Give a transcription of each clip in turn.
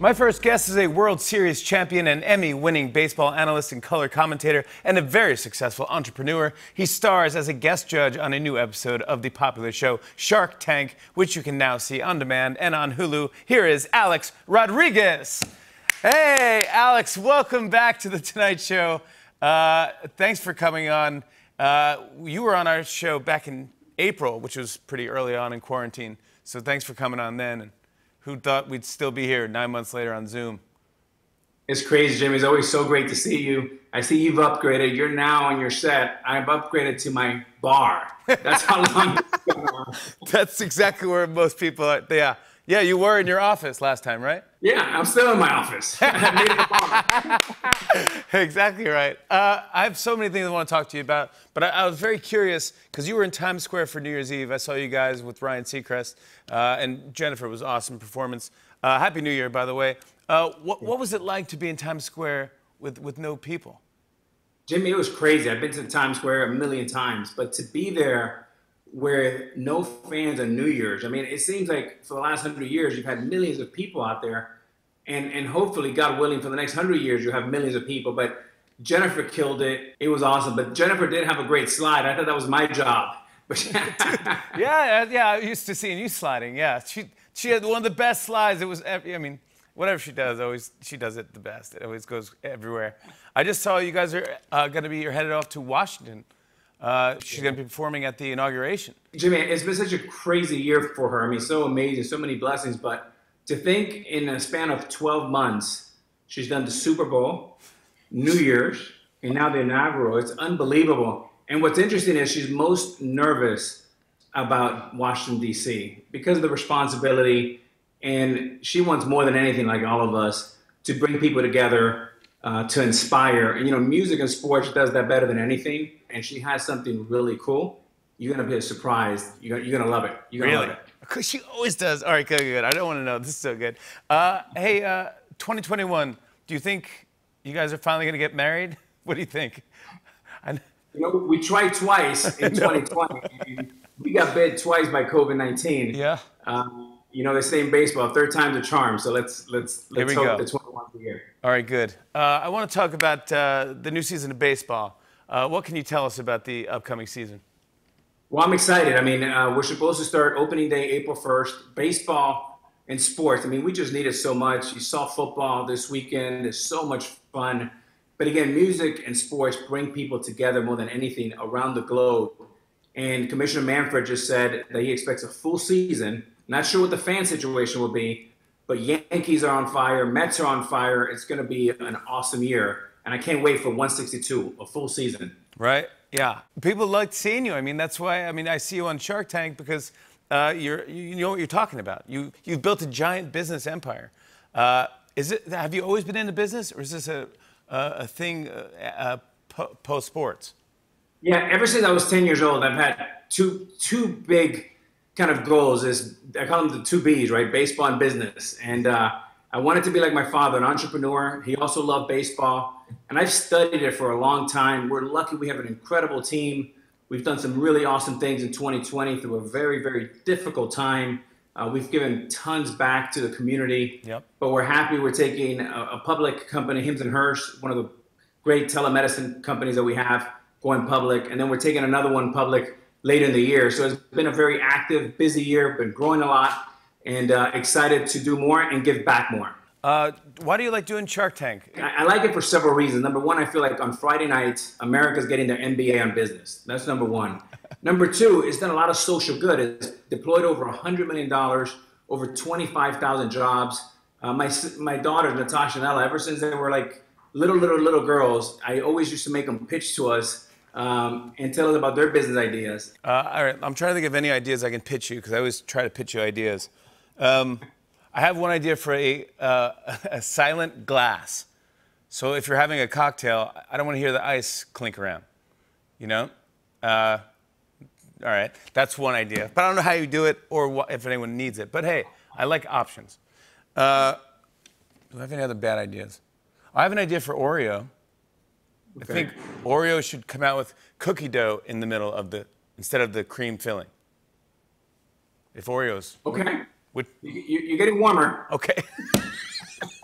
My first guest is a World Series champion and Emmy-winning baseball analyst and color commentator and a very successful entrepreneur. He stars as a guest judge on a new episode of the popular show Shark Tank, which you can now see on demand and on Hulu. Here is Alex Rodriguez. Hey, Alex, welcome back to The Tonight Show. Thanks for coming on. You were on our show back in April, which was pretty early on in quarantine, so thanks for coming on then. Who thought we'd still be here 9 months later on Zoom? It's crazy, Jimmy. It's always so great to see you. I see you've upgraded. You're now on your set. I've upgraded to my bar. That's how long it's been on. That's exactly where most people are. Yeah, you were in your office last time, right? Yeah, I'm still in my office. I made it a bar. Exactly right. I have so many things I want to talk to you about, but I was very curious because you were in Times Square for New Year's Eve. I saw you guys with Ryan Seacrest, and Jennifer was an awesome performance. Happy New Year, by the way. What was it like to be in Times Square with no people? Jimmy, it was crazy. I've been to Times Square a million times, but to be there where no fans on New Year's, I mean, it seems like for the last 100 years, you've had millions of people out there, and hopefully, God willing, for the next 100 years, you'll have millions of people. But Jennifer killed it. It was awesome. But Jennifer did have a great slide. I thought that was my job. yeah, I used to seeing you sliding. Yeah, she had one of the best slides. It was, I mean, whatever she does, she does it the best. It always goes everywhere. I just saw you guys are you're headed off to Washington. She's going to be performing at the Inauguration. Jimmy, it's been such a crazy year for her. I mean, so amazing, so many blessings. But to think in a span of 12 months, she's done the Super Bowl, New Year's, and now the inaugural. It's unbelievable. And what's interesting is she's most nervous about Washington, D.C. because of the responsibility. And she wants more than anything, like all of us, to bring people together, to inspire. And, you know, music and sports does that better than anything. And she has something really cool. You're going to be surprised. You're going to love it. You're going to love it. Because she always does. All right, good. I don't want to know. This is so good. Hey, 2021, do you think you guys are finally going to get married? What do you think? You know, we tried twice in 2020. And we got bit twice by COVID-19. Yeah. You know, they say in baseball, third time's a charm. So let's hope the 21st year. All right, good. I want to talk about the new season of baseball. What can you tell us about the upcoming season? Well, I'm excited. I mean, we're supposed to start opening day April 1st. Baseball and sports, I mean, we just need it so much. You saw football this weekend. There's so much fun. But again, music and sports bring people together more than anything around the globe. And Commissioner Manfred just said that he expects a full season. Not sure what the fan situation will be, but Yankees are on fire. Mets are on fire. It's going to be an awesome year. And I can't wait for 162, a full season. Right? Yeah. People like seeing you. I mean, that's why, I see you on Shark Tank because you know what you're talking about. You've built a giant business empire. Have you always been into business, or is this a thing post-sports? Yeah, ever since I was 10 years old, I've had two big kind of goals. I call them the two B's, right? Baseball and business. And I wanted to be like my father, an entrepreneur. He also loved baseball. And I've studied it for a long time. We're lucky we have an incredible team. We've done some really awesome things in 2020 through a very, very difficult time. We've given tons back to the community. Yep. But we're happy we're taking a public company, Hims & Hers, one of the great telemedicine companies that we have, going public. And then we're taking another one public later in the year. So it's been a very active, busy year, been growing a lot, and excited to do more and give back more. Why do you like doing Shark Tank? I like it for several reasons. Number one, I feel like on Friday nights, America's getting their MBA on business. That's number one. Number two, it's done a lot of social good. It's deployed over $100 million, over 25,000 jobs. My daughters, Natasha and Ella, ever since they were like little girls, I always used to make them pitch to us and tell us about their business ideas. All right, I'm trying to think of any ideas I can pitch you, because I always try to pitch you ideas. I have one idea for a silent glass. So if you're having a cocktail, I don't want to hear the ice clink around, you know? All right, that's one idea. But I don't know how you do it or if anyone needs it. But hey, I like options. Do I have any other bad ideas? I have an idea for Oreo. Okay. I think Oreo should come out with cookie dough in the middle of instead of the cream filling. If Oreos. Okay. You're getting warmer. Okay.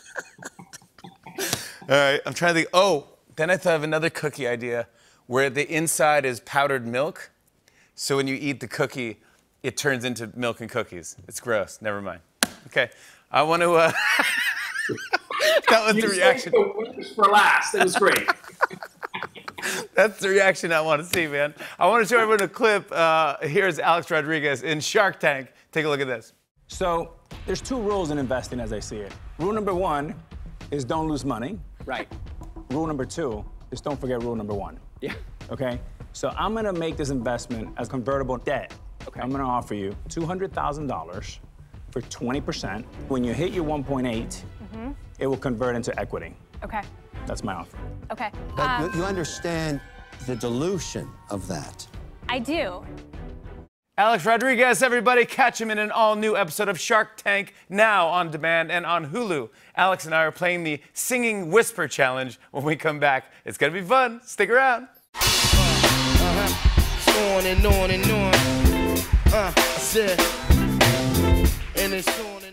right, I'm trying to think. Oh, then I thought of another cookie idea where the inside is powdered milk. So when you eat the cookie, it turns into milk and cookies. It's gross. Never mind. Okay. I want to. That was the reaction. You saved the worst for last. It was great. That's the reaction I want to see, man. I want to show everyone a clip. Here's Alex Rodriguez in Shark Tank. Take a look at this. So there's 2 rules in investing as I see it. Rule number 1 is don't lose money. Right. Rule number 2 is don't forget rule number 1. Yeah. Okay? So I'm gonna make this investment as convertible debt. Okay. I'm gonna offer you $200,000 for 20%. When you hit your 1.8, it will convert into equity. Okay. That's my offer. Okay. But you understand the dilution of that. I do. Alex Rodriguez, everybody, catch him in an all-new episode of Shark Tank, now on demand and on Hulu. Alex and I are playing the Singing Whisper Challenge. When we come back, it's gonna be fun. Stick around. On and on and on. I said, and it's on and